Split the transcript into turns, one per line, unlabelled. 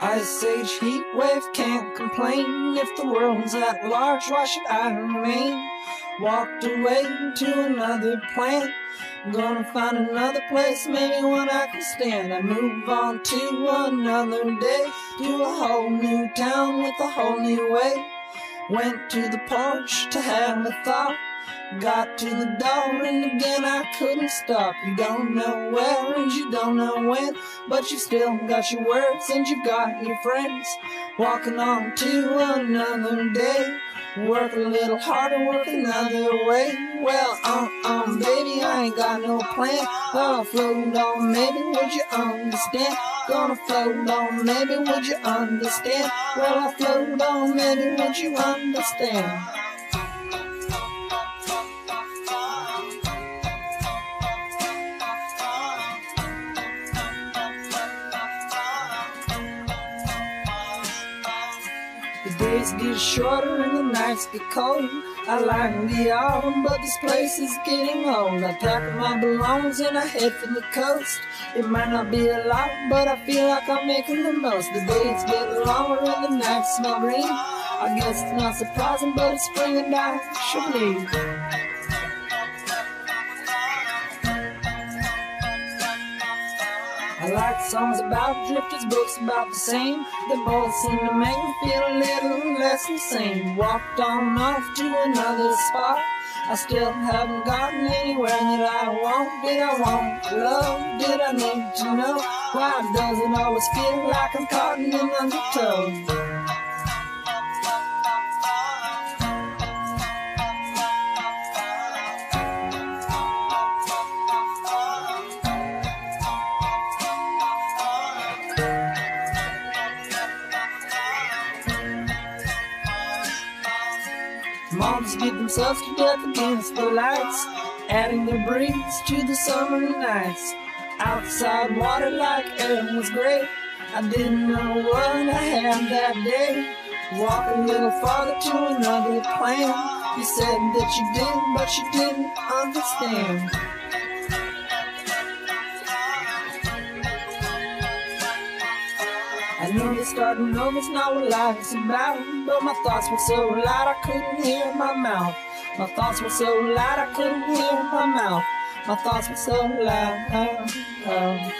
Ice age heat wave, can't complain. If the world's at large, why should I remain? Walked away to another planet, gonna find another place, maybe one I can stand. I move on to another day, to a whole new town with a whole new way. Went to the porch to have a thought, got to the door and again I couldn't stop. You don't know where and you don't know when, but you still got your words and you've got your friends. Walking on to another day, work a little harder, work another way. Well, baby, I ain't got no plan. Oh, float on, maybe, would you understand? Gonna float on, maybe, would you understand? Well, I float on, maybe, would you understand? The days get shorter and the nights get cold. I like the autumn, but this place is getting old. I pack up my belongings and I head for the coast. It might not be a lot, but I feel like I'm making the most. The days get longer and the nights smell green. I guess it's not surprising, but it's spring and I should leave. I like songs about drifters, books about the same. They both seem to make me feel a little less insane. Walked on off to another spot, I still haven't gotten anywhere that I want. Did I want love? Did I need to know? Why does it always feel like I'm caught in an undertow? Moms beat themselves to death against the lights, adding their breeze to the summer nights. Outside water like air was great, I didn't know what I had that day. Walk a little farther to another plan. You said that you did, but you didn't understand. I knew that starting over's not what life's about, but my thoughts were so loud I couldn't hear my mouth. My thoughts were so loud I couldn't hear my mouth. My thoughts were so loud.